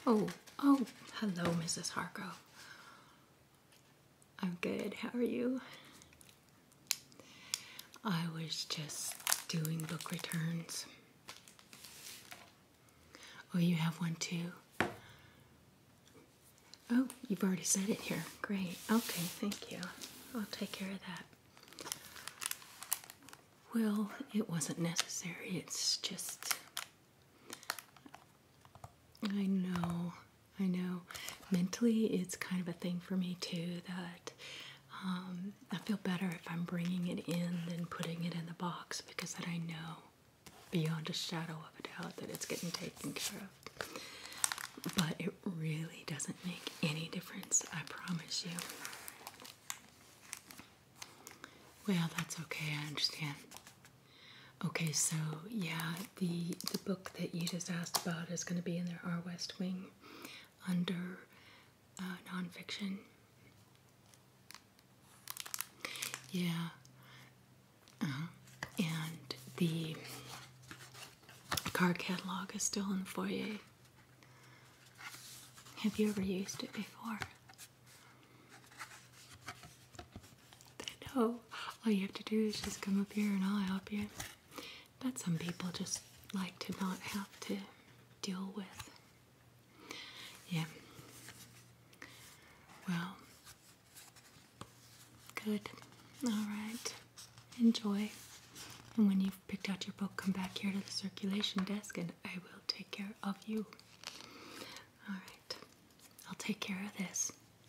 Oh, hello, Mrs. Hargrove. I'm good. How are you? I was just doing book returns. Oh, you have one too? Oh, you've already said it here. Great. Okay, thank you. I'll take care of that. Well, it wasn't necessary. It's just... I know. Mentally, it's kind of a thing for me too, that I feel better if I'm bringing it in than putting it in the box, because then I know beyond a shadow of a doubt that it's getting taken care of. But it really doesn't make any difference, I promise you. Well, that's okay, I understand. Okay, so yeah, the book that you just asked about is going to be in there, Our West Wing, under nonfiction. Yeah. And the card catalog is still in the foyer. Have you ever used it before? No. All you have to do is just come up here and I'll help you. But some people just like to not have to deal with. Yeah. Well, good. All right. Enjoy. And when you've picked out your book, come back here to the circulation desk and I will take care of you. All right. I'll take care of this.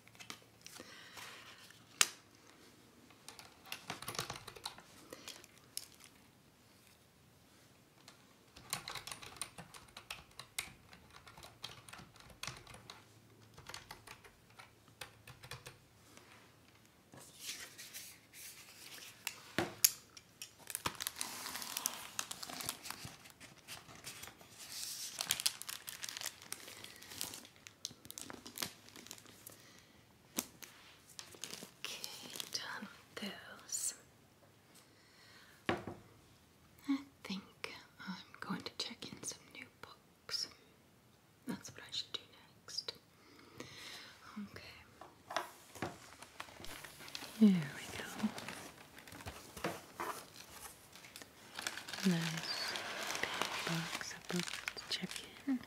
There we go. Nice big box of books to check in.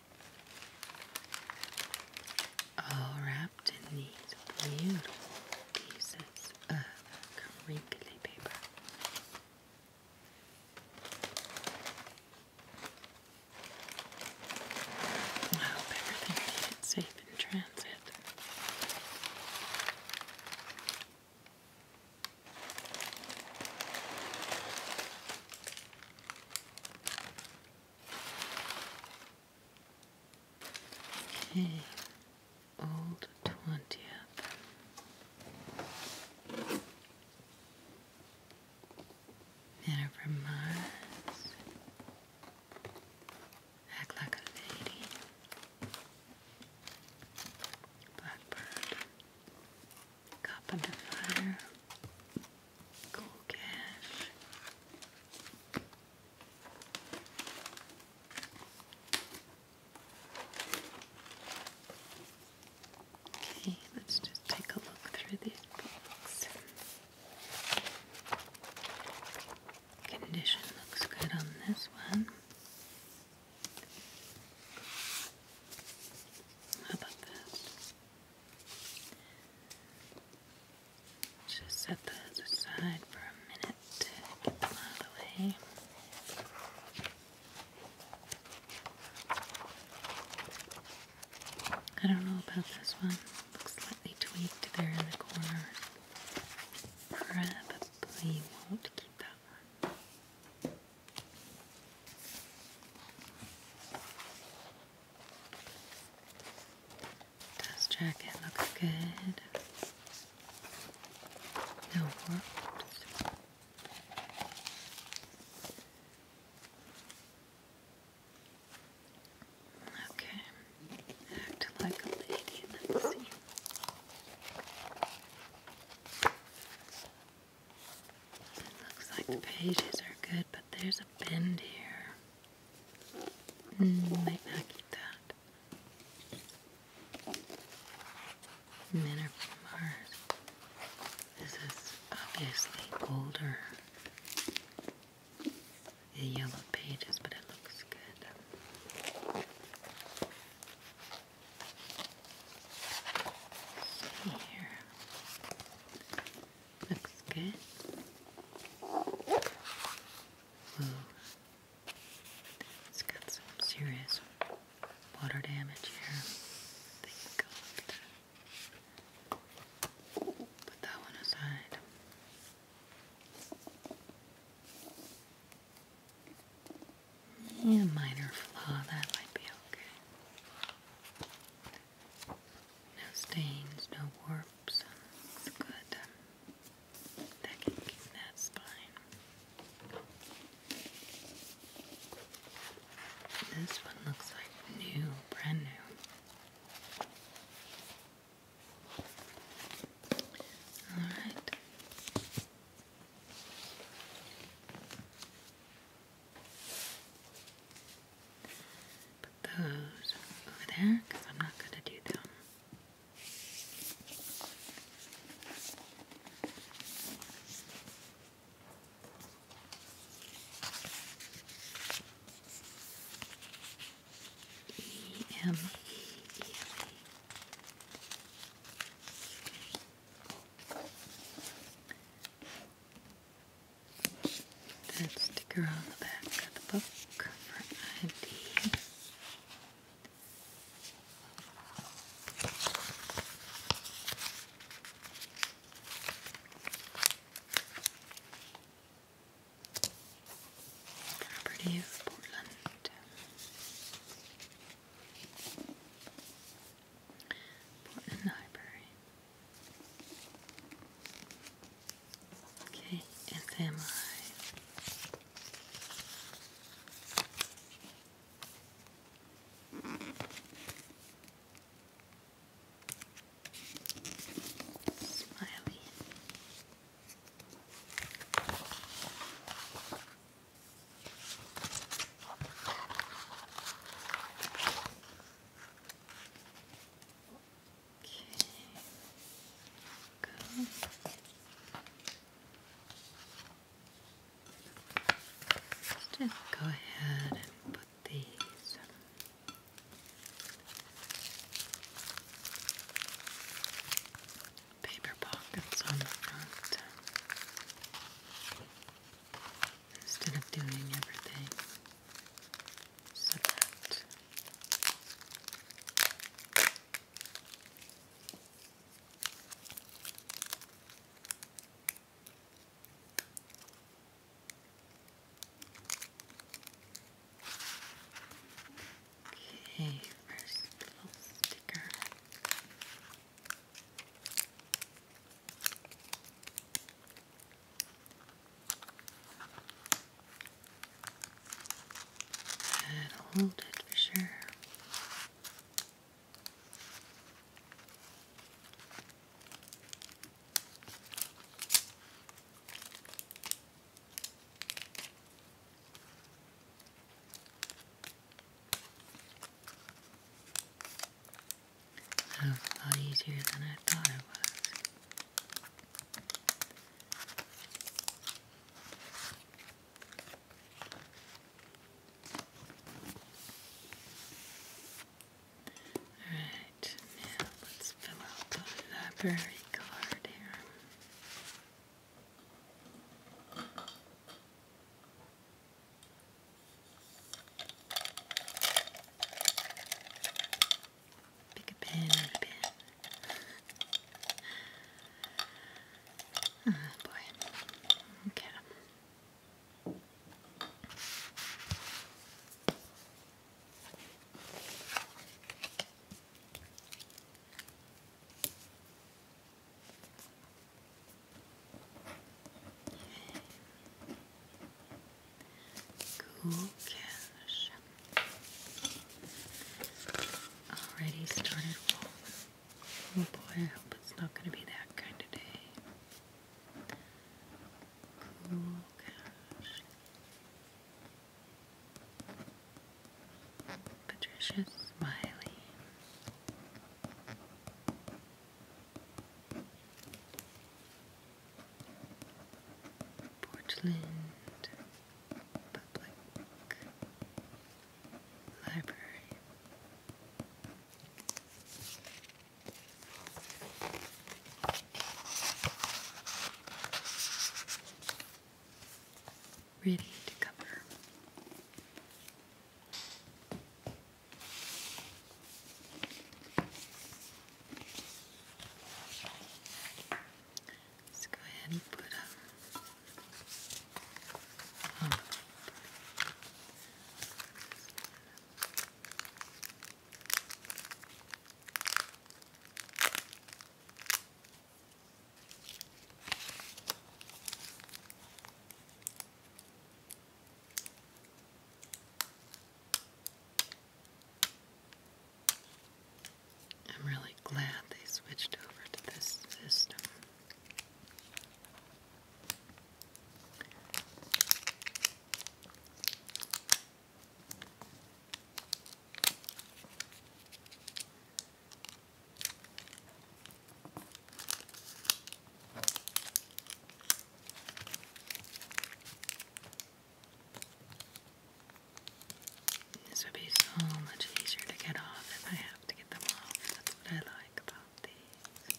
All wrapped in these beautiful pieces of crinkly paper. I hope everything made it safe in transit. Okay, Old 20th. Jennifer Mars. Act Like a Lady. Blackbird. Cop Under Fire. Cool Cash. Okay, let's just take a look through these books. Condition looks good on this one. How about this? Just set those aside for a minute to get them out of the way. I don't know about this one. Looks slightly tweaked there in the corner. Probably won't keep that one. Dust jacket looks good. No warps. Okay. Act Like a Lady. Let's see. It looks like the pages are good, but there's a bend here. Might not keep that. liner from Mars. This is obviously older. The yellow pages, but it looks good. See here. Looks good. Ooh. It's got some serious water damage here. Thank God. Put that one aside. Yeah, minor flaw, that might be okay. No stains, no warps. It's good. That can keep that spine. This one looks like new, brand new. Alright. Put those over there, because I'm not going to do them. E-M-E-E-L-E. That sticker on the back of the book for ID. Property of Portland. Portland Library. Okay, SMI. Smiley. Okay. Go. Let's just go ahead and put these paper pockets on the front instead of doing everything separate. Okay, first little sticker. That'll hold it for sure. That was a lot easier than I thought it was. Alright, now let's fill out the library card here. Pick a pen and a pen. Oh boy. Okay. Cool cash. Already started rolling. Oh boy, I hope it's not going to be that kind of day. Cool cash. Patricia Smiley. Portland Public Library. Ready to cover. Let's go ahead and put I'm really glad they switched over to this system. This would be so much easier to get off if I have to get them off. That's what I like about these.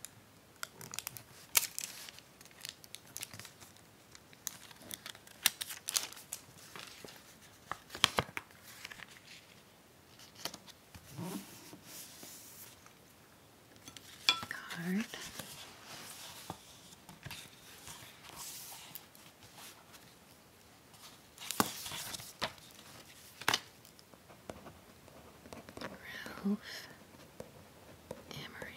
Card. Ralph Emery.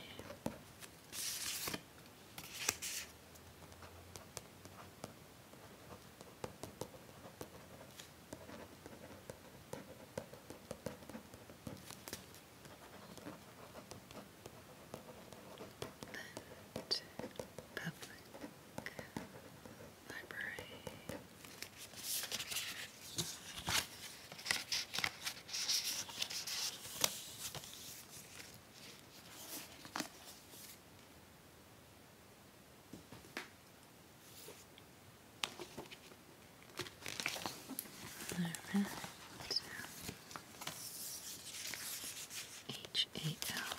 Public Library. Alright. H-A-L.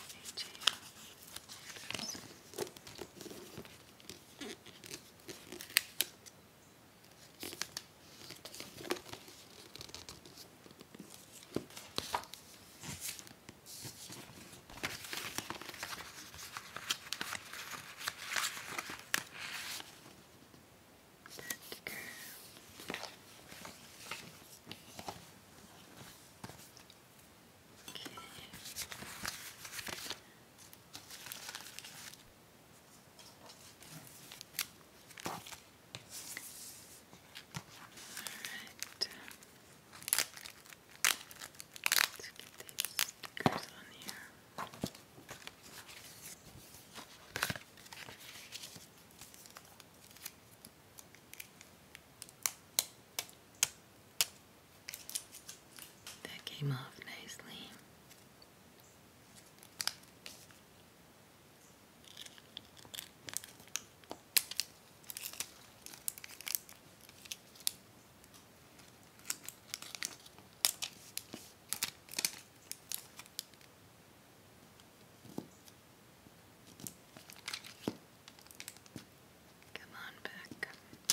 Came off nicely. Come on back.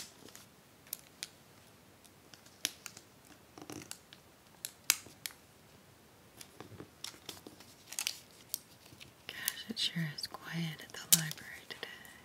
Gosh, it sure is quiet at the library today.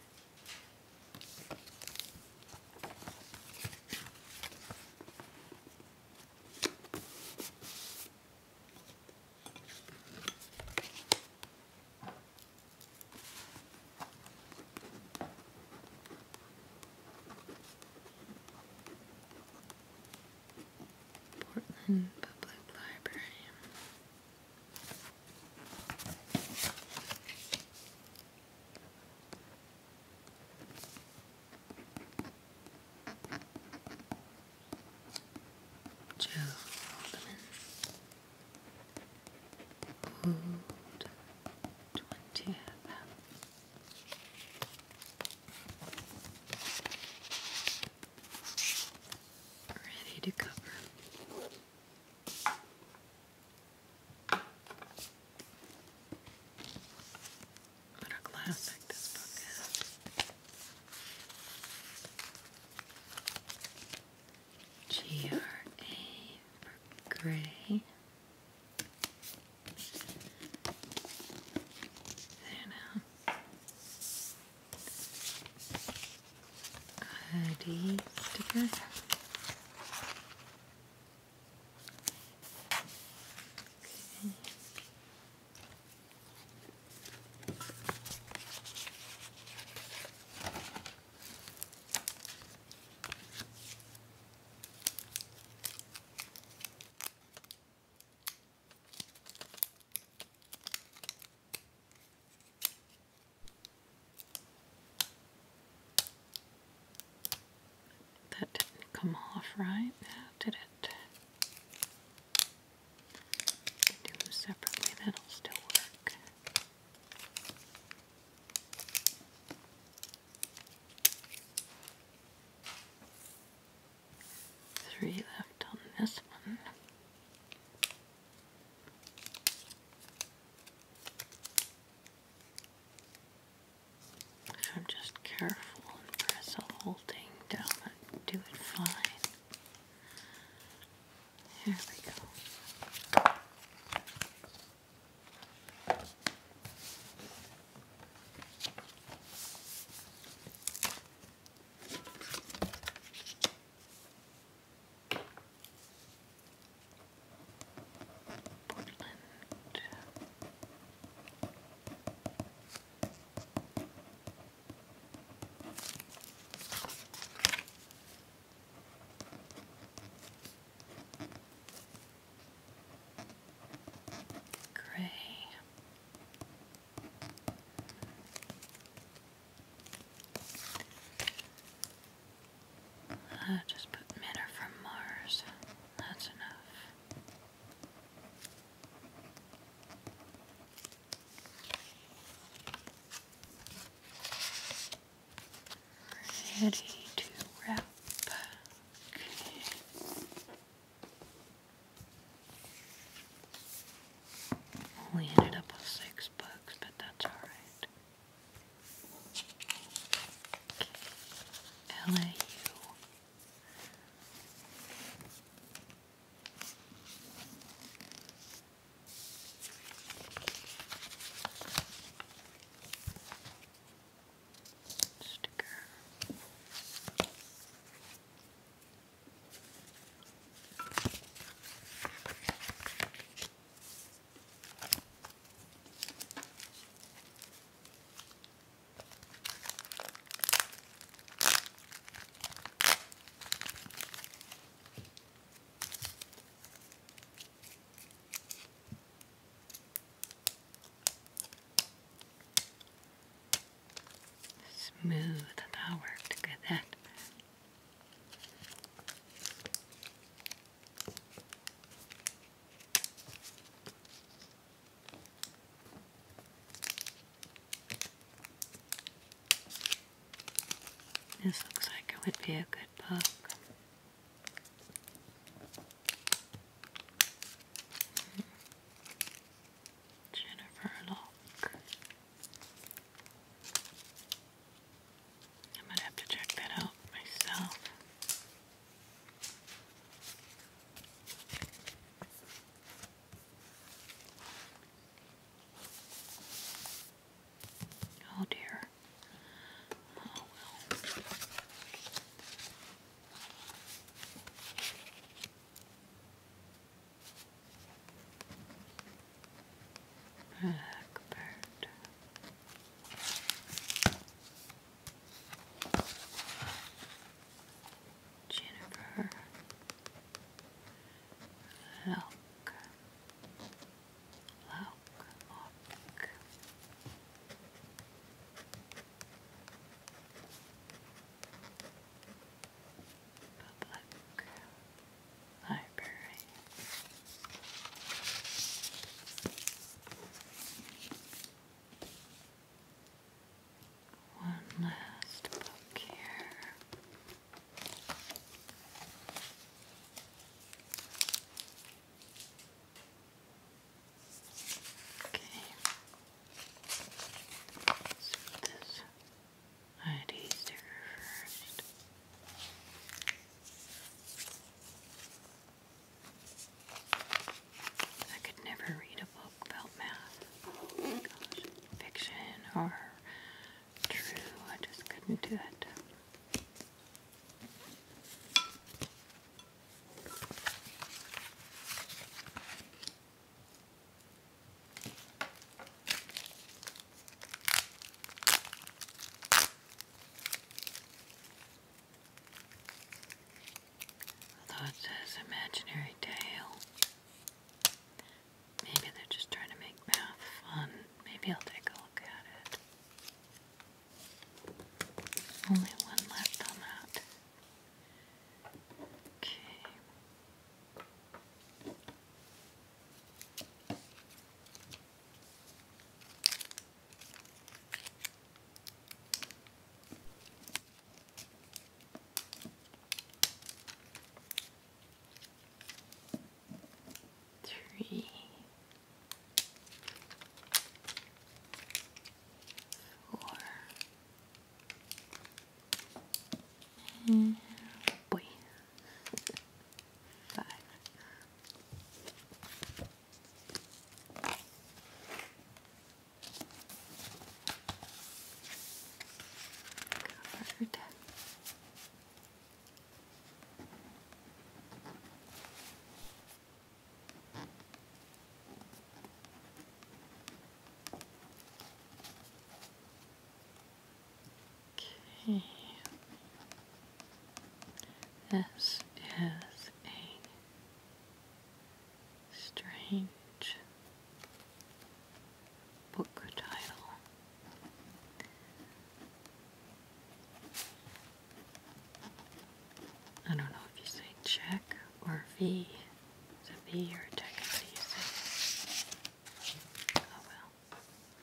Portland Public Library. Joe Haldeman. Old 20th. gray. There now. ID sticker. That didn't come off right, did it? Do them separately, that'll still work. Three left on this one. If I'm just careful and press the whole thing down and do it fine. Here we go. Gray. Just put men are from Mars. That's enough. Ready to wrap. Okay. Only ended up with 6 bucks, but that's alright. Okay. LAU. Sticker. Smooth, that worked good. That. This looks like it would be a good book. Jennifer Locke. I might have to check that out myself. Oh dear. Oh well. into it. Although it says imaginary tale, maybe they're just trying to make math fun. Maybe I'll take a look at it. Only one left on that. Okay. Three. 4. Boy. 5. Covered. Okay. This is a strange book title. I don't know if you say check or V. Is it V or check? What do you say? Oh well.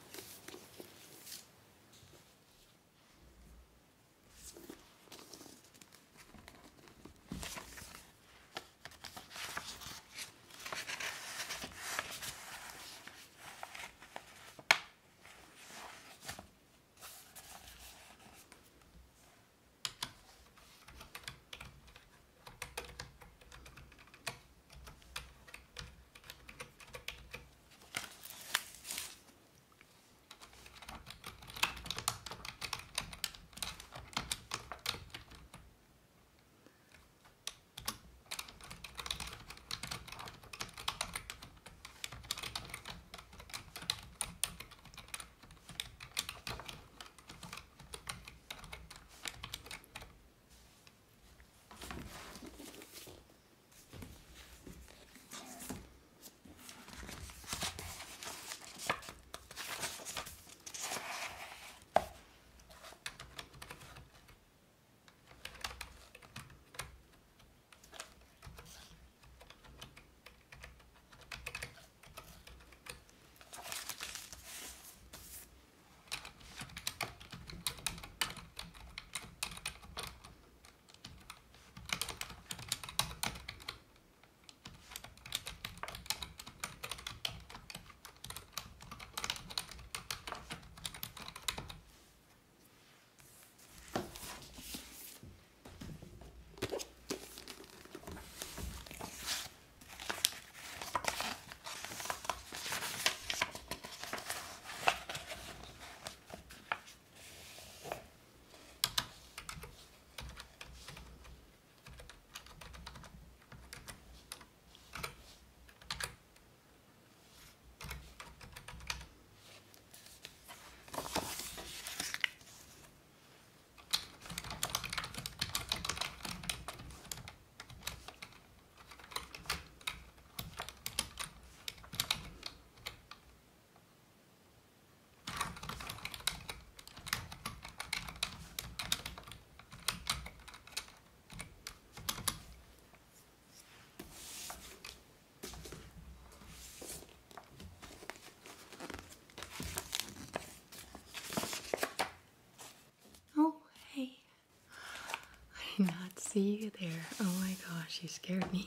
did not see you there. Oh my gosh, you scared me.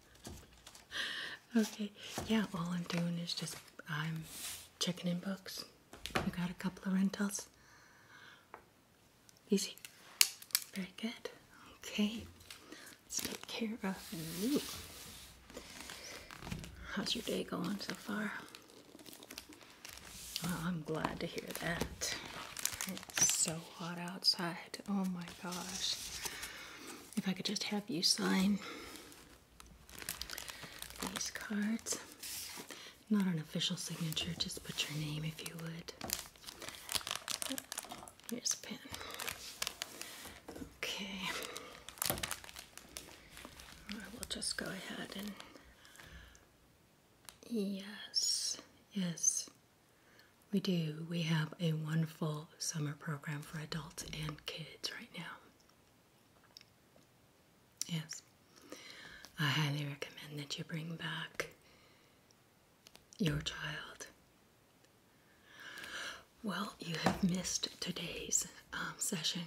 Okay, yeah, all I'm doing is just, I'm checking in books. We got a couple of rentals. Easy. Very good. Okay, let's take care of you. How's your day going so far? Well, I'm glad to hear that. Alright, so so hot outside. Oh my gosh. If I could just have you sign these cards. Not an official signature, just put your name if you would. Here's a pen. Okay. I will just go ahead and... Yes, yes, we do. We have a wonderful summer program for adults and kids right now. Yes. I highly recommend that you bring back your child. Well, you have missed today's session.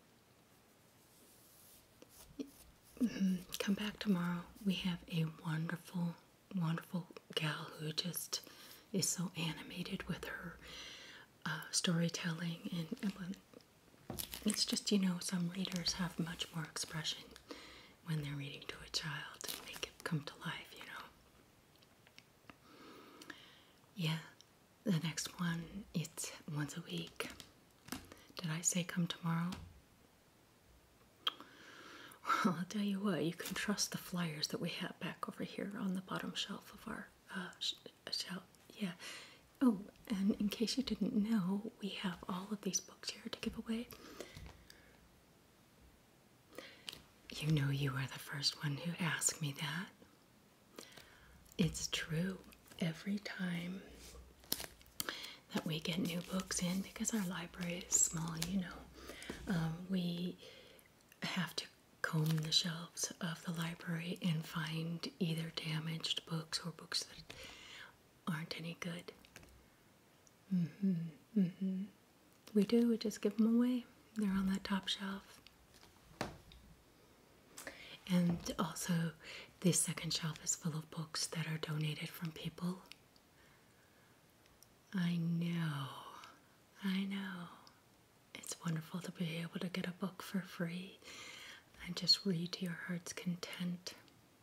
Come back tomorrow. We have a wonderful, wonderful gal who just is so animated with her storytelling. And it's just, you know, some readers have much more expression when they're reading to a child and make it come to life, you know. Yeah, the next one, it's once a week. Did I say come tomorrow? Well, I'll tell you what, you can trust the flyers that we have back over here on the bottom shelf of our shelf. Yeah. Oh, and in case you didn't know, we have all of these books here to give away. You know you are the first one who asked me that. It's true. Every time that we get new books in, because our library is small, you know, we have to comb the shelves of the library and find either damaged books or books that aren't any good. We do, we just give them away. They're on that top shelf. And also, this second shelf is full of books that are donated from people. I know. It's wonderful to be able to get a book for free and just read to your heart's content.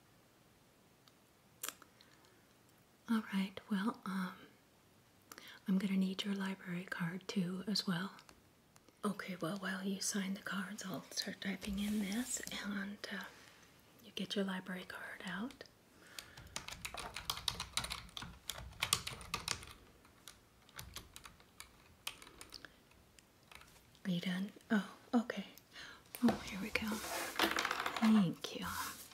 All right, well, I'm going to need your library card too as well. Okay, well, while you sign the cards, I'll start typing in this, and you get your library card out. Are you done? Oh, okay. Oh, here we go. Thank you.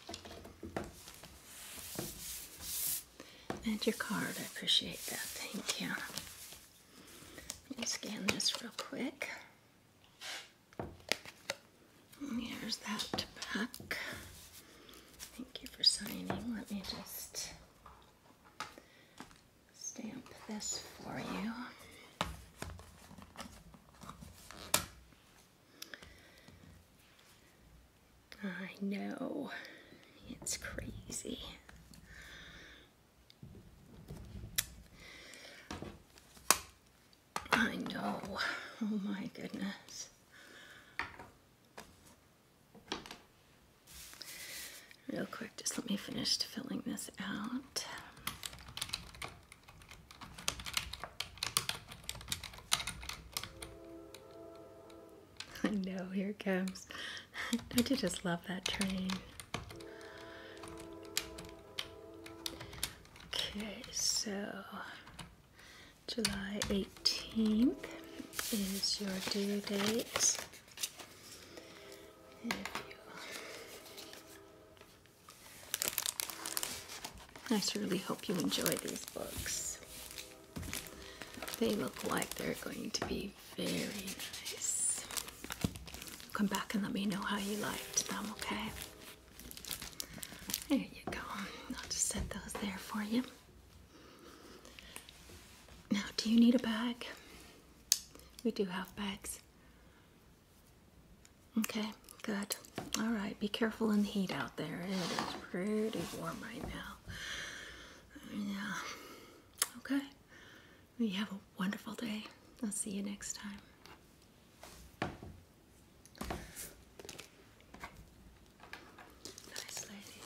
And your card, I appreciate that. Thank you. Let me scan this real quick. Here's that back. Thank you for signing. Let me just stamp this for you. I know, it's crazy. I know, oh my goodness. Real quick, just let me finish filling this out. I know, here it comes. Don't you just love that train? Okay, so July 18th is your due date. I surely hope you enjoy these books. They look like they're going to be very nice. Come back and let me know how you liked them, okay? There you go. I'll just set those there for you. Now, do you need a bag? We do have bags. Okay, good. All right, be careful in the heat out there. It is pretty warm right now. Yeah. Okay. Well, you have a wonderful day. I'll see you next time. Nice lady.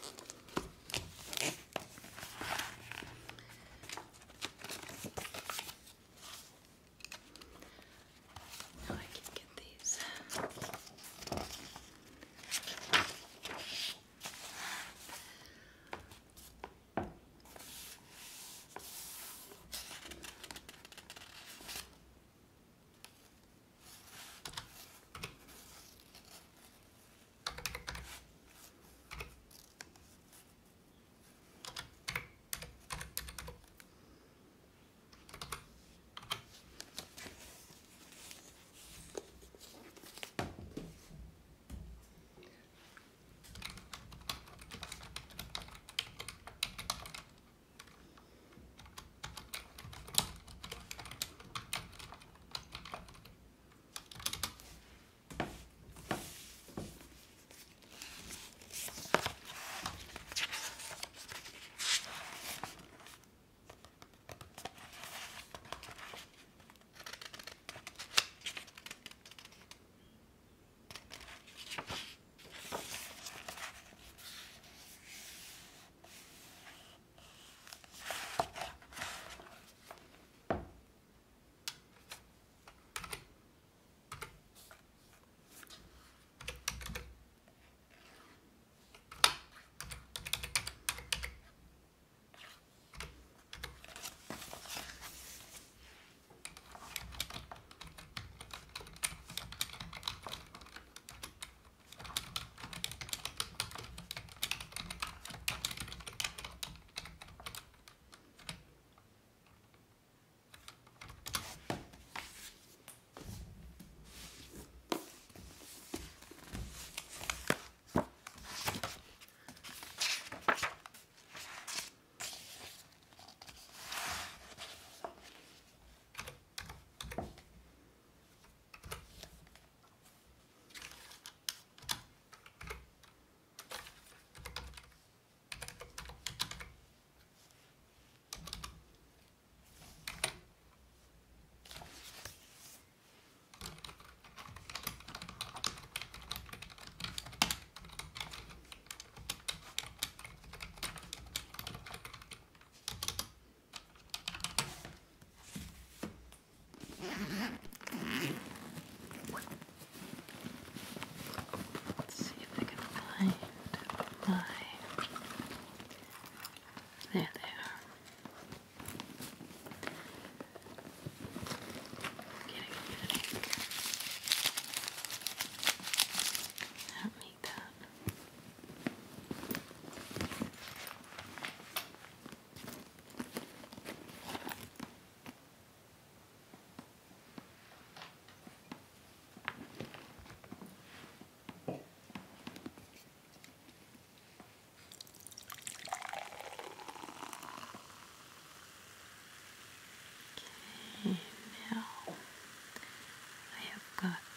Now I can get these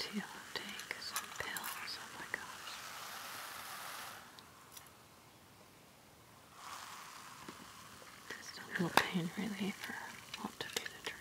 to take some pills. Oh my gosh. Just a little pain reliever. Ought to be the trick.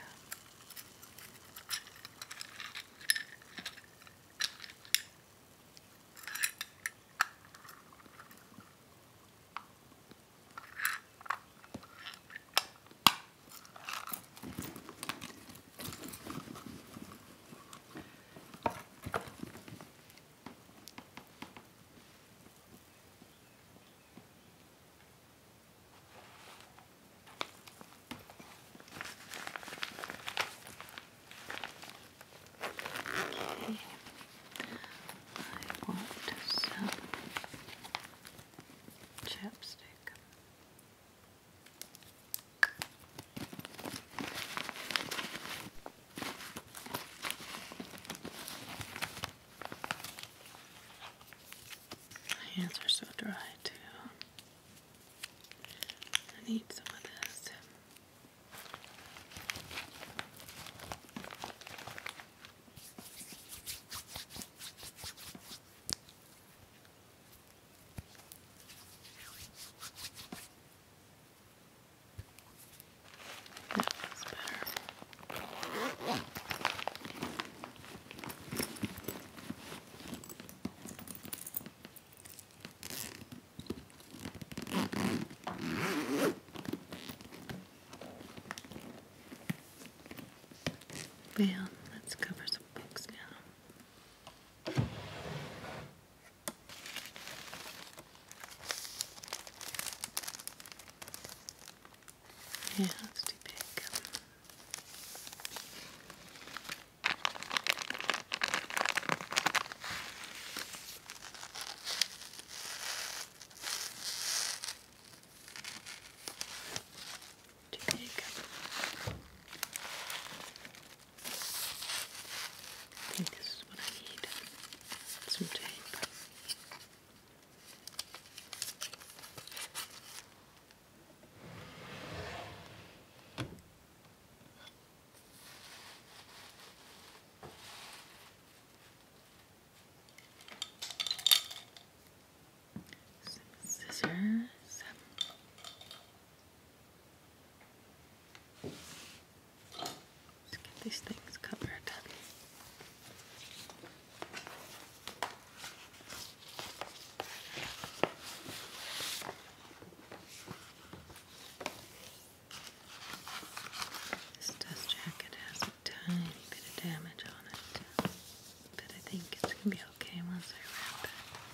I want some chapstick. My hands are so dry too. I need some of this. That feels better. Well, let's cover some books now. Yeah, that's too big. Too big. I think this is what I need. Some tape. Some scissors. Let's get these things covered. This dust jacket has a tiny bit of damage on it, but I think it's going to be okay once I wrap it.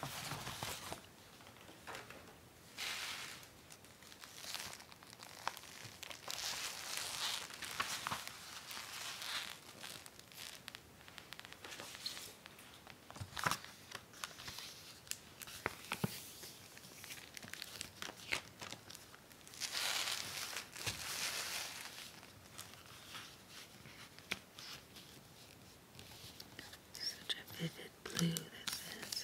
Such a vivid blue this is.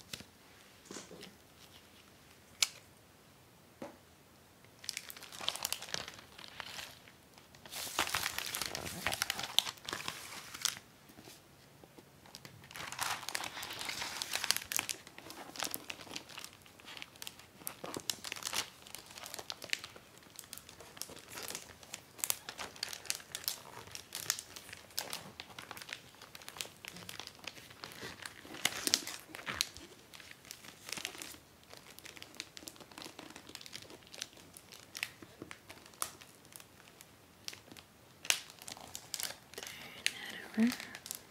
Turn that over.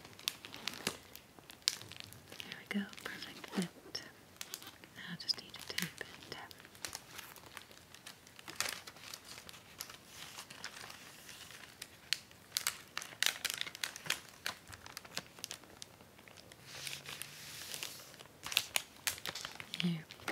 There we go, perfect fit. Now I just need to tape it. There we go.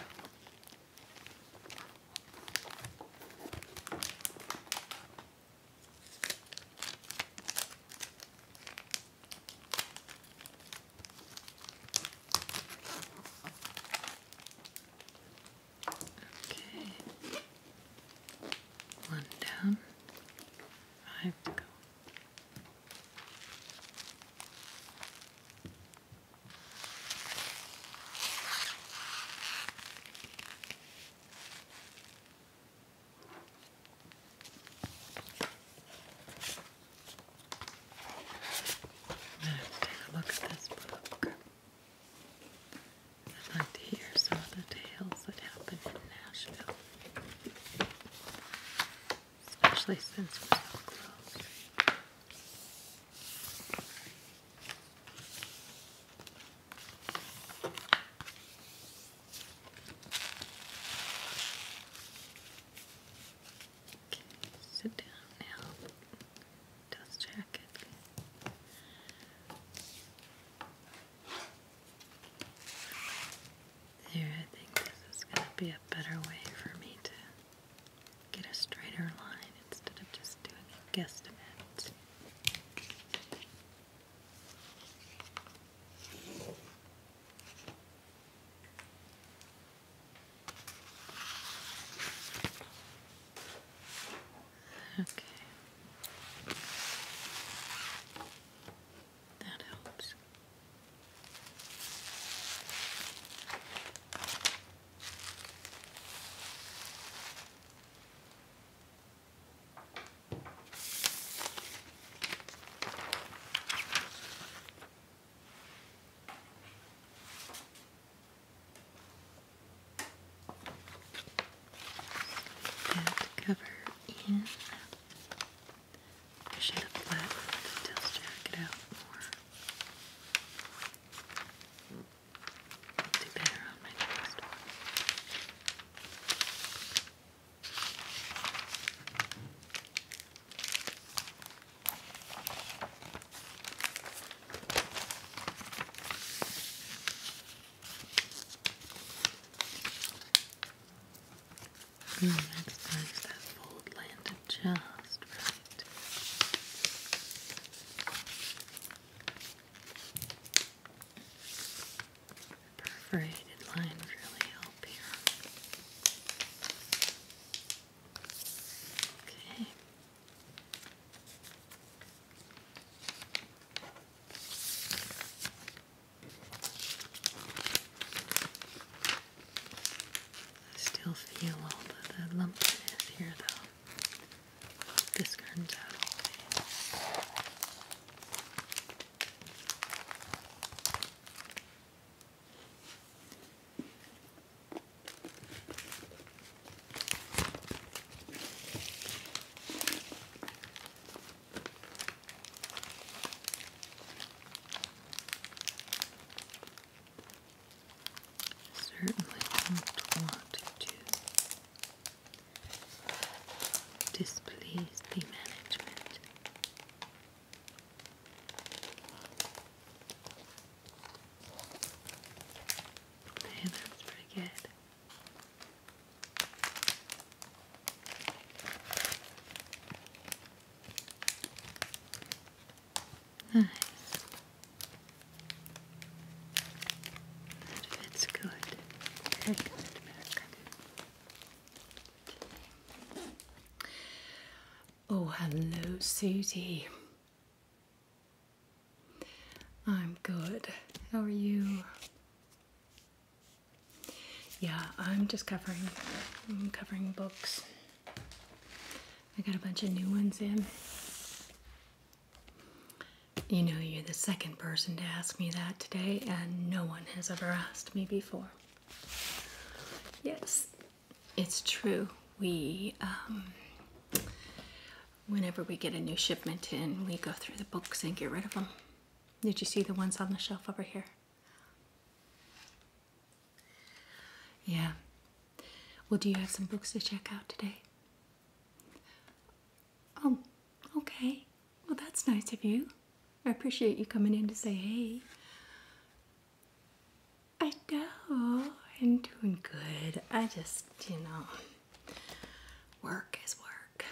Okay. One down. 5 to go. place them so close. Okay, sit down now. Dust jacket. There, I think this is going to be a better way for me to get a straighter line instead of just doing a guesstimate. Okay. That helps. That cover in. I should have flattened the dust jacket out more. I'll do better on my next one. That's nice. That fold landed just right. Perforated lines really help here. Okay. I still feel all the lumpiness here though. This turns out okay. Certainly don't want to displease the management. Okay, that's pretty good. Nice. That fits good. Very good. Oh, hello, Susie. I'm good. How are you? Yeah, I'm just covering books. I got a bunch of new ones in. You know, you're the second person to ask me that today, and no one has ever asked me before. Yes, it's true. Whenever we get a new shipment in, we go through the books and get rid of them. Did you see the ones on the shelf over here? Yeah. Well, do you have some books to check out today? Oh, okay. Well, that's nice of you. I appreciate you coming in to say hey. I know. I'm doing good. I just, work is work.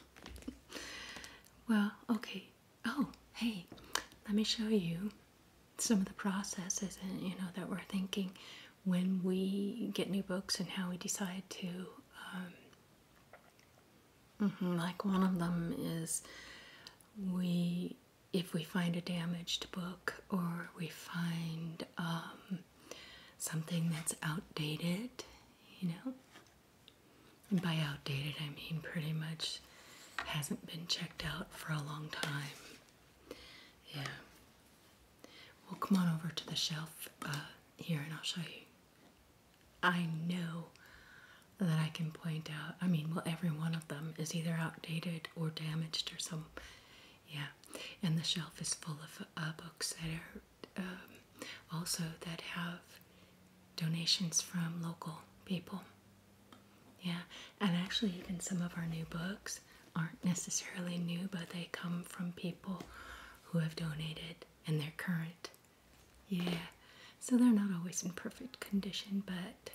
Well, okay. Oh, hey, let me show you some of the processes and that we're thinking when we get new books and how we decide to. Like one of them is if we find a damaged book or we find something that's outdated, and by outdated I mean pretty much hasn't been checked out for a long time. Yeah. Well, come on over to the shelf here and I'll show you. I know that I can point out. I mean, well, every one of them is either outdated or damaged or some, yeah. And the shelf is full of books that are also that have donations from local people. Yeah, and actually even some of our new books aren't necessarily new, but they come from people who have donated and they're current. Yeah, so they're not always in perfect condition, but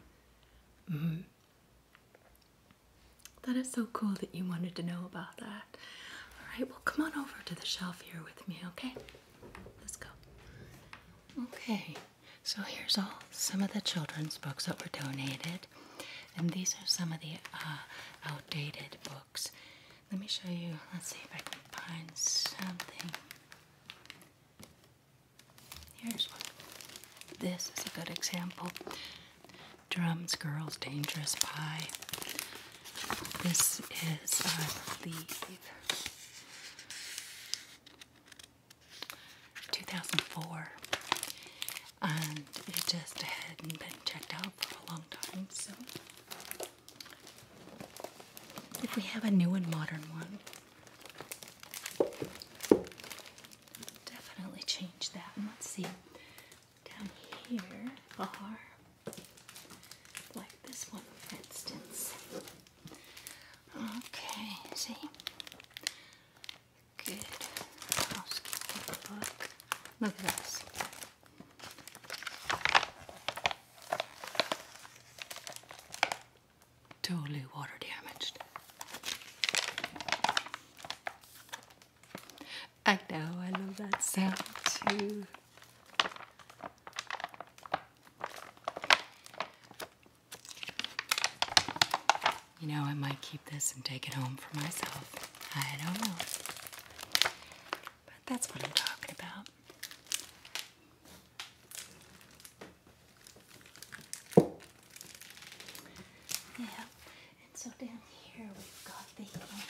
that is so cool that you wanted to know about that. All right, well, come on over to the shelf here with me, okay? Let's go. Okay, so here's some of the children's books that were donated, and these are some of the outdated books. Let me show you. Let's see if I can find something. Here's one. This is a good example. Drums, Girls, Dangerous Pie. This is, I believe, 2004. And it just hadn't been checked out for a long time, so if we have a new and modern one, definitely change that. And let's see, down here are, like this one, for instance. Okay, see? Good housekeeping book. Look at this. Totally water damaged. I know, I love that sound too. You know, I might keep this and take it home for myself. I don't know. But that's what I'm talking about. Yeah, and so down here we've got the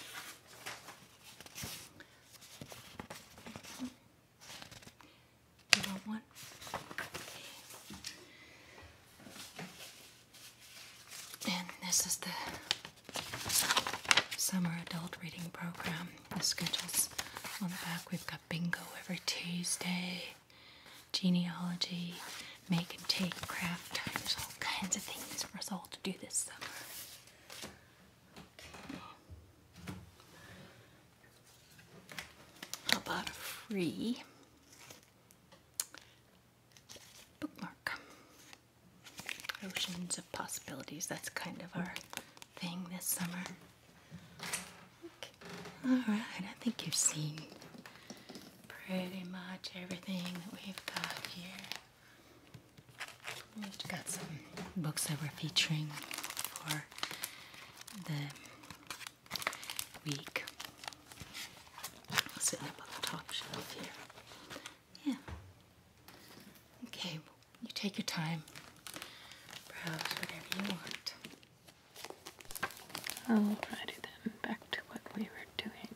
you want one? And this is the summer adult reading program. The schedules on the back. We've got bingo every Tuesday, genealogy, make and take, craft time. There's all kinds of things for us all to do this summer. Okay. How about a free bookmark? Oceans of possibilities. That's kind of our thing this summer. Okay. Alright, I think you've seen pretty much everything that we've got here. We've got some books that we're featuring for the week. Sitting up on the top shelf here. Yeah. Okay, you take your time. Browse whatever you want. Alrighty then, back to what we were doing.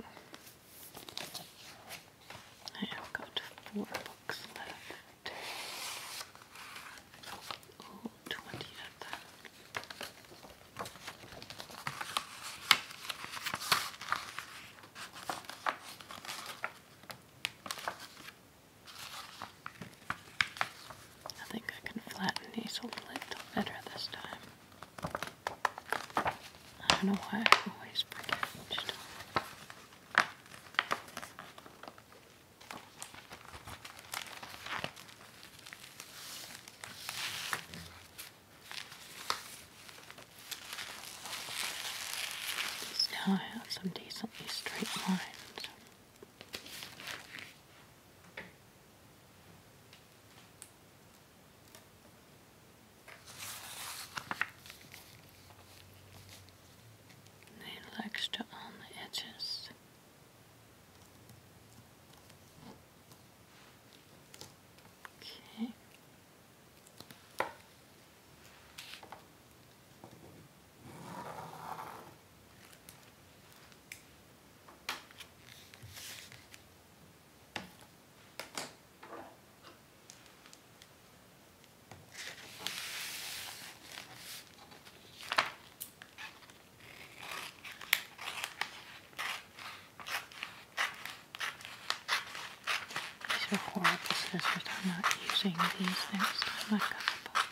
I have got 4 books left. Oh, 20th. I think I can flatten these a little better this time. I don't know why I always forget each time. Now I have some decently straight lines. A little extra on the edges. Okay. using these next time I cut the box.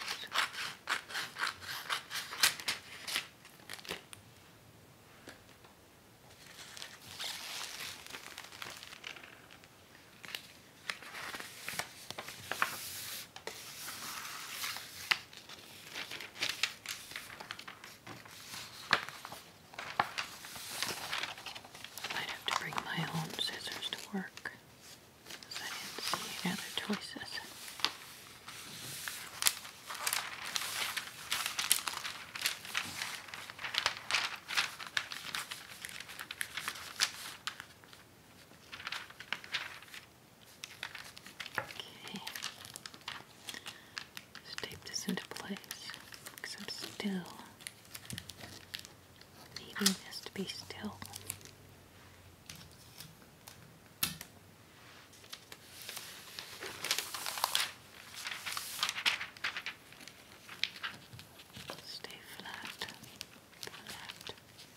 Might have to bring my own scissors to work, because I didn't see any other choices. Okay, let's tape this into place, because I'm still needing this to be still. Stay flat, flat.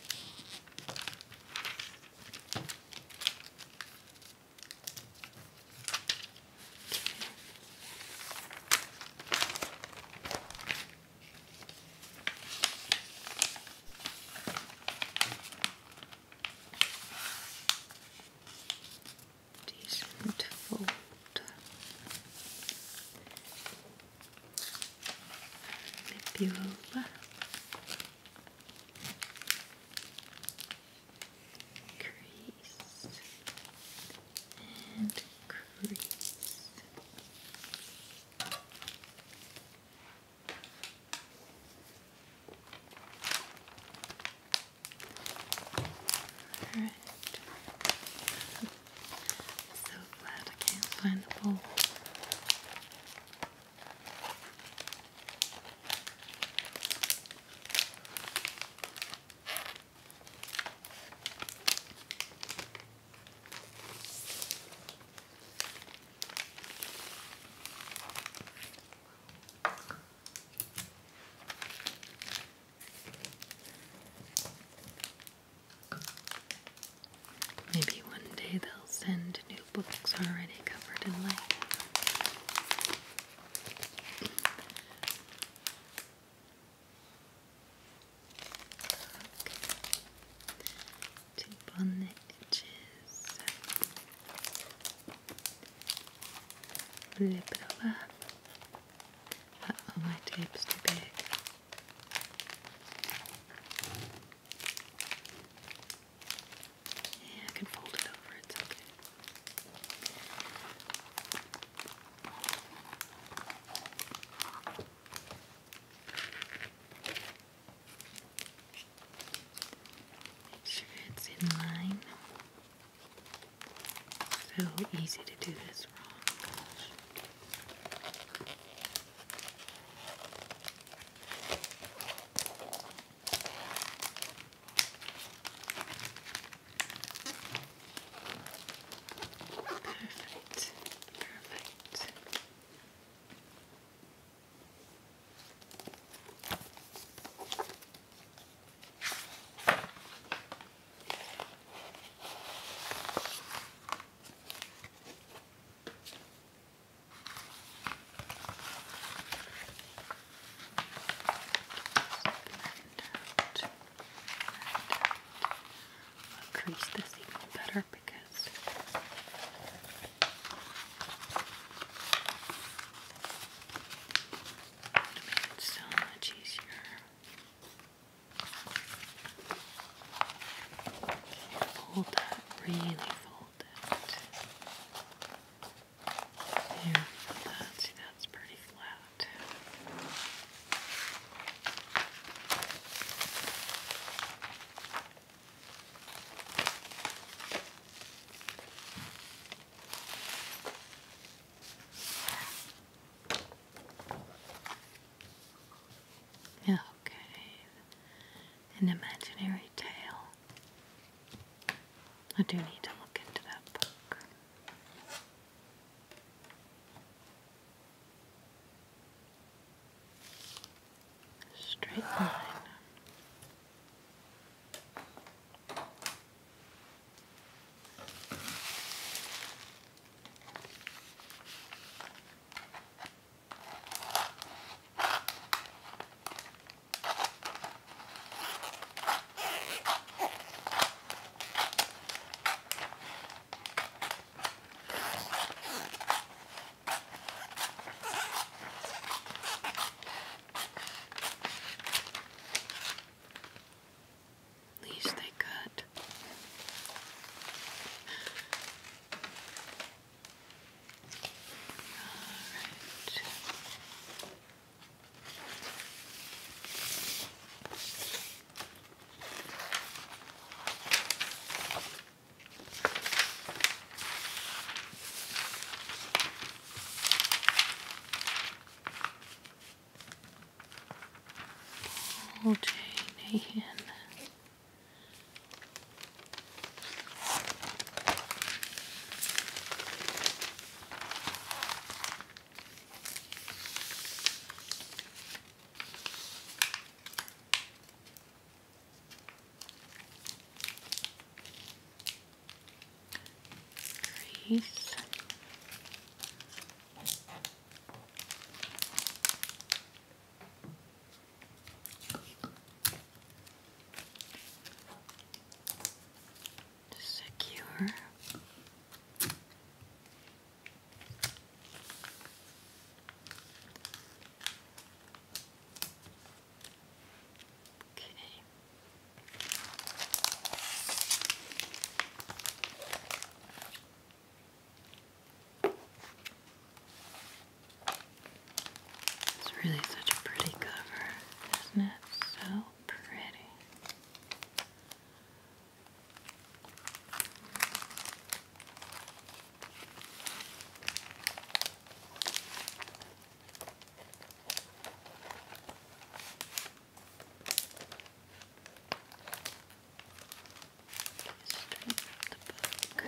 Decent fold. Flip you over. Crease and crease. Alright. So glad I can't find the bowl. Maybe one day they'll send new books already covered in light. Tape on the edges. Flip it over. Uh-oh, my tape's too big. Yeah, I can fold it over, it's okay. Make sure it's in line. So easy to do this wrong, gosh. Perfect. Perfect. I'll crease this even better because it'll make it so much easier. Fold that, really fold it. There we go, that's pretty flat. Okay, an imaginary tail. I do need to look into that book. Straight line. Paul J. Nahan. Grease. Secure. Okay. It's really such a pretty cover, isn't it? So pretty. Straighten up the book.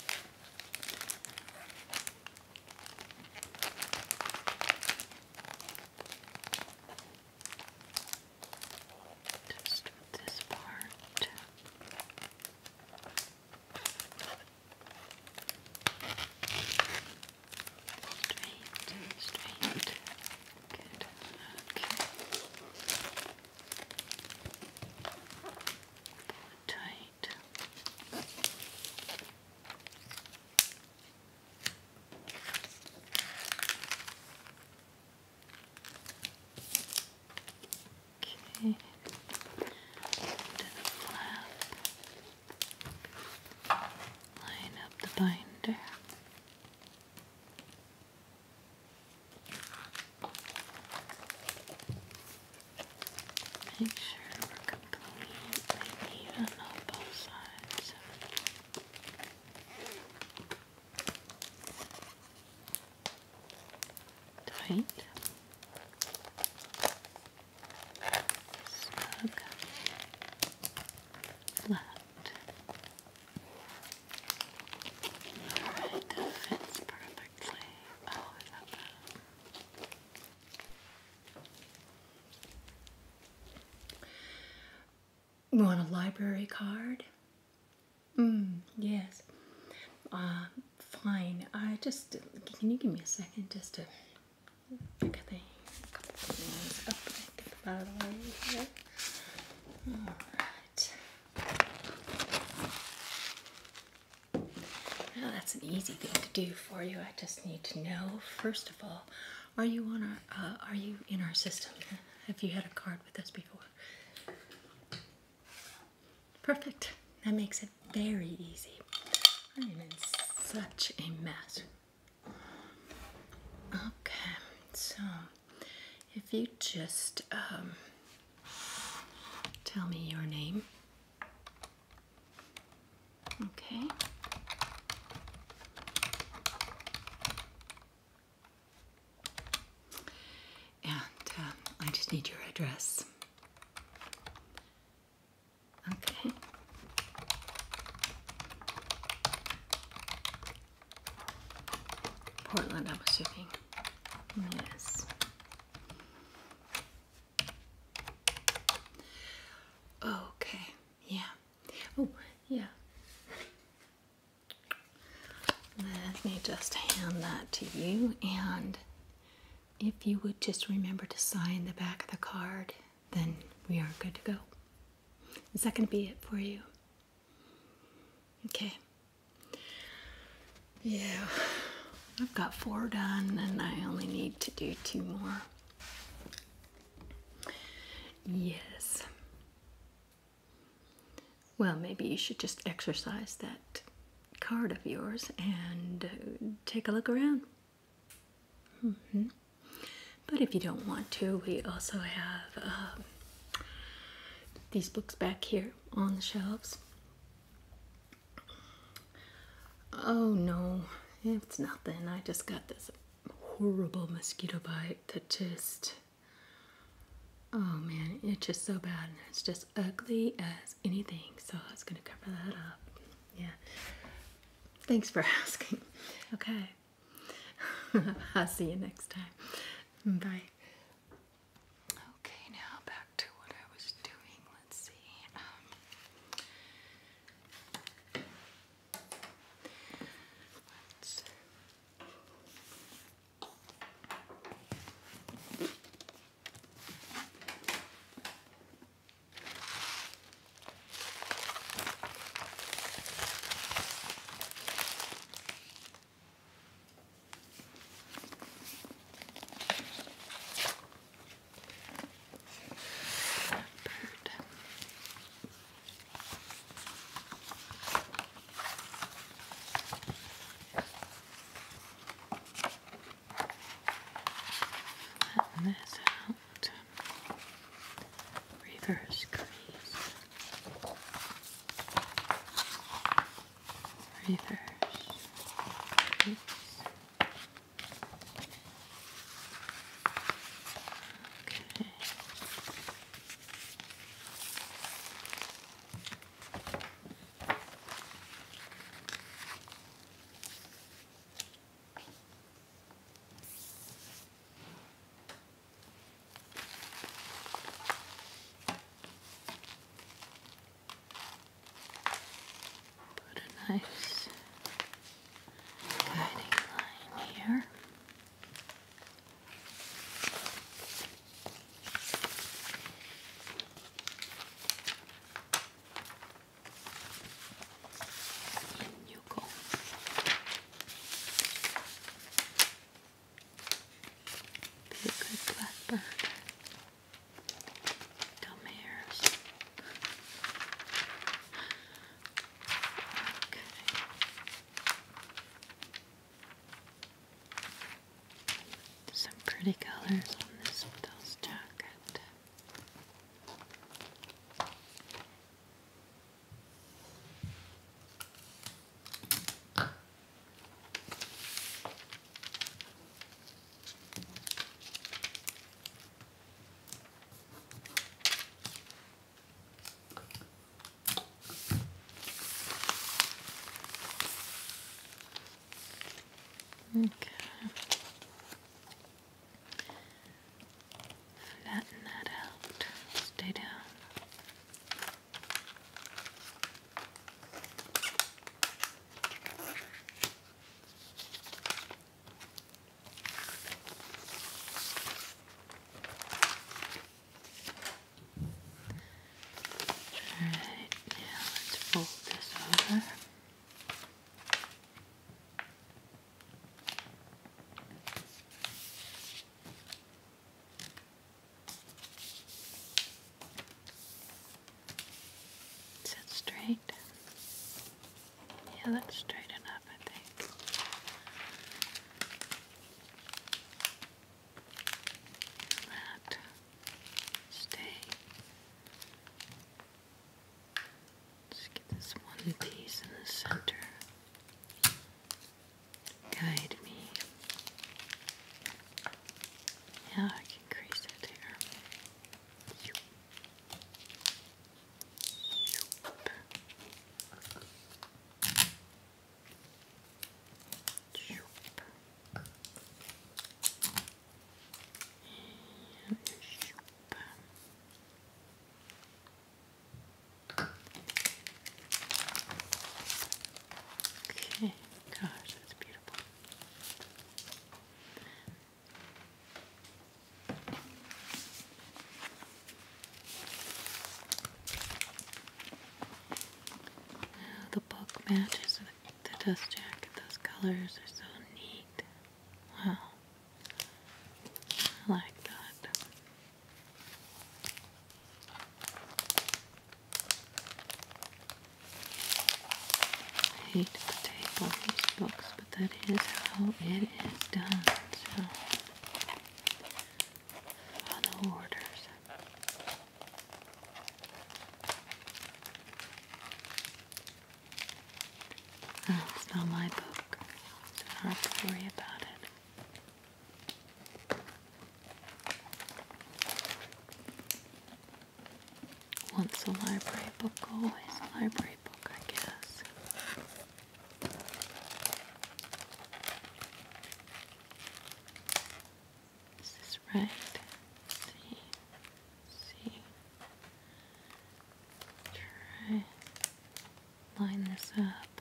Just with this part. Straight. Good. Okay. Pull it tight. Okay. To the flap. Line up the binder. Make sure we're completely even on both sides. Tight. Snug. Flat. Alright, that fits perfectly. Oh, I love that. You want a library card? Yes. Fine. Can you give me a second just to pick a couple things up and think about it all here? Alright. Now that's an easy thing to do for you. I just need to know, first of all, are you in our system? Have you had a card with us before? Perfect. That makes it very easy. I am in such a mess. Okay, so if you just tell me your name. Okay. And I just need your address. Okay. Portland, I'm assuming. Yes. Okay. Yeah. Oh, yeah. Let me just hand that to you, and if you would just remember to sign the back of the card, then we are good to go. Is that going to be it for you? Okay. Yeah. I've got 4 done, and I only need to do 2 more. Yes. Well, maybe you should just exercise that card of yours and take a look around. But if you don't want to, we also have these books back here on the shelves. Oh no, it's nothing. I just got this horrible mosquito bite that just... Oh man, it's just so bad. It's just ugly as anything. So I was going to cover that up. Yeah. Thanks for asking. Okay. I'll see you next time. Bye. Okay, now back to what I was doing. Let's see. Let's flatten this out. Reverse crease. Reverse crease. Okay. Put a nice guiding line here. In you go. Be a good blackbird. Dumb hairs. Okay. Some pretty colors on this Bill's jacket. Okay. Flatten that out. Stay down. Alright, now let's fold this over. Is that straight? Yeah, that's straight enough, I think. That. Stay. Let's get this one piece in the center. Guide me. Yeah, I can crease it here. Shoop. Shoop. And shoop. Okay, gosh, that's beautiful. Now the book matches the dust jacket. Those colors are so neat. Wow. I like that. I hate to table these books, but that is how it is done. So, follow orders. Oh, it's not my book. So I don't have to worry about it. It's a library book, always a library book, I guess. Is this right? See. Try line this up.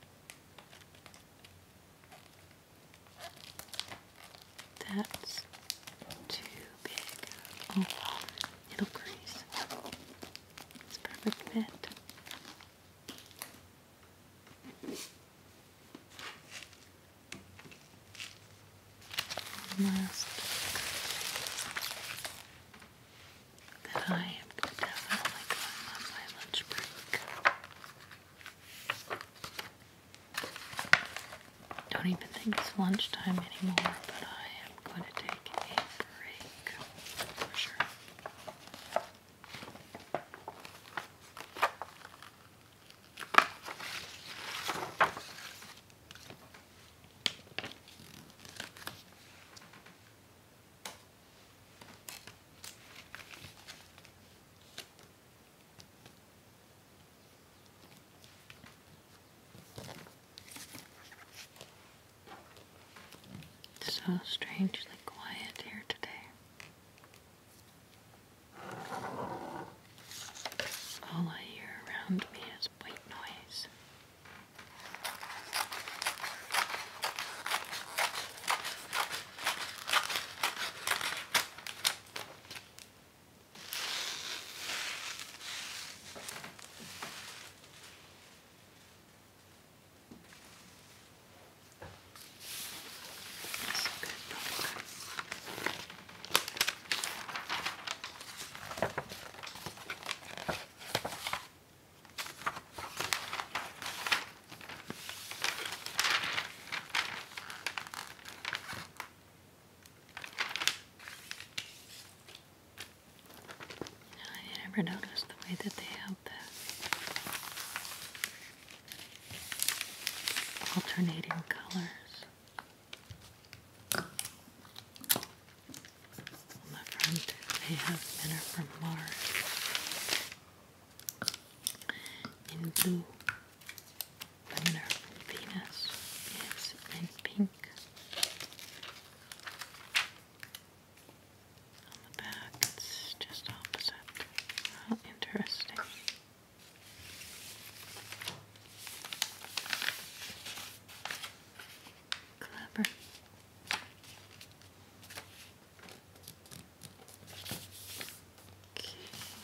That's too big. Oh, it'll crease. It's a perfect fit. Last that I am definitely going on my lunch break. Don't even think it's lunchtime anymore, but I am going to take a break for sure. So strangely quiet here today. All I hear around me is white noise. It's a good book. I never noticed the way that they have the alternating colors. On the front, they have Men Are From Mars in blue. Women Are From Venus is in pink. On the back, it's just opposite. How interesting. Clever. Okay.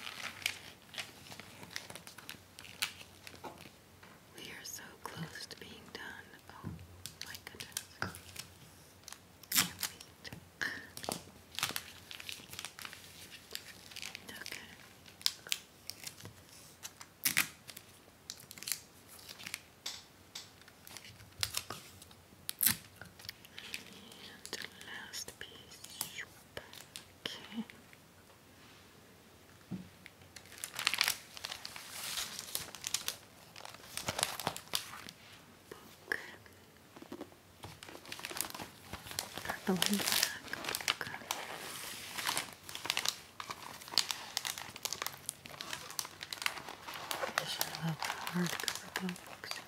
We are so close to being done. Oh my goodness. Can't wait. Okay. And last piece. Okay. Book. Purple and black book. I just love hardcover books.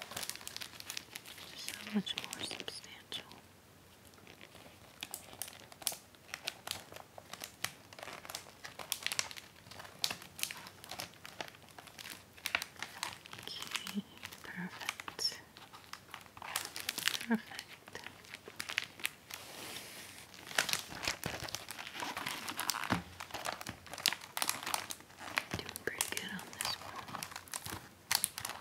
So much more substantial. Okay, perfect. Perfect. Doing pretty good on this one.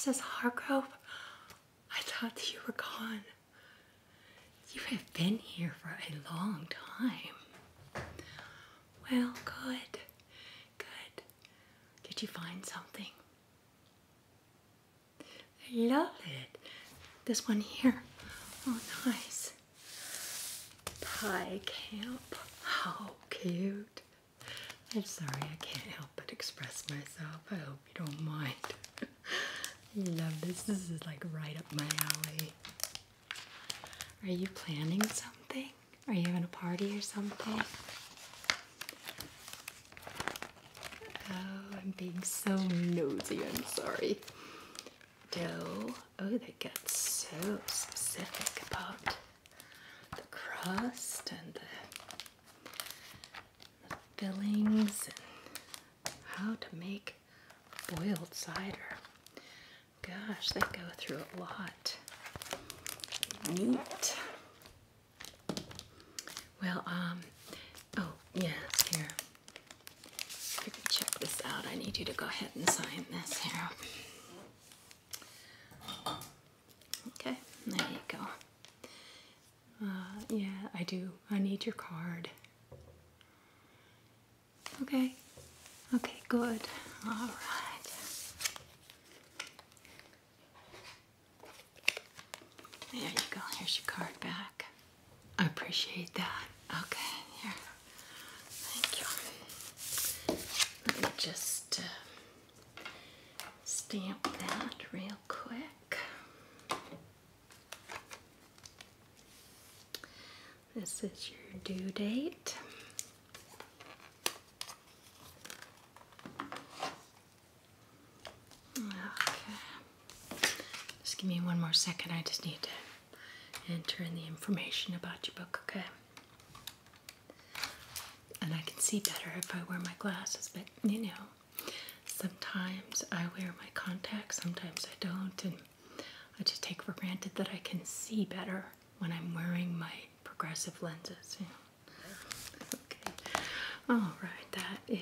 Mrs. Hargrove, I thought that you were gone. You have been here for a long time. Well, good, good. Did you find something? I love it. This one here. Oh, nice. Pie camp. How cute. I'm sorry, I can't help but express myself. I hope you don't mind. I love this. This is like right up my alley. Are you planning something? Are you having a party or something? Oh, I'm being so nosy. I'm sorry. Dough. Oh, they get so specific about the crust and the fillings and how to make boiled cider. Gosh, they go through a lot. Neat. Well, oh, yeah, here. If you can check this out, I need you to go ahead and sign this here. Okay, there you go. Yeah, I do. I need your card. Okay. Okay, good. All right. There you go. Here's your card back. I appreciate that. Okay, here. Thank you. Let me just stamp that real quick. This is your due date. Okay. Just give me one more second. I just need to enter in the information about your book, okay? And I can see better if I wear my glasses, but you know, sometimes I wear my contacts, sometimes I don't, and I just take for granted that I can see better when I'm wearing my progressive lenses. You know. Okay. All right, that is.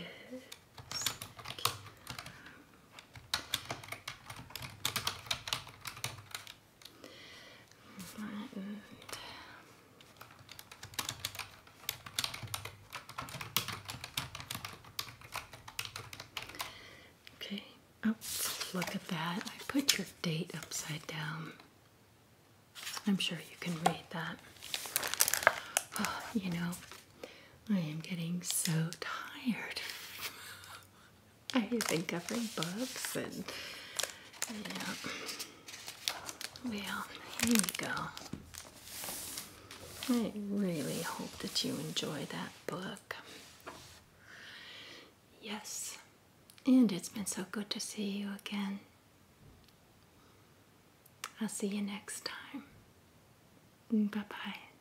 Okay. Oh, look at that. I put your date upside down. I'm sure you can read that. Oh, you know, I am getting so tired. I have been covering books and, yeah. Well, here you go. I really hope that you enjoy that book. Yes, and it's been so good to see you again. I'll see you next time. Bye-bye.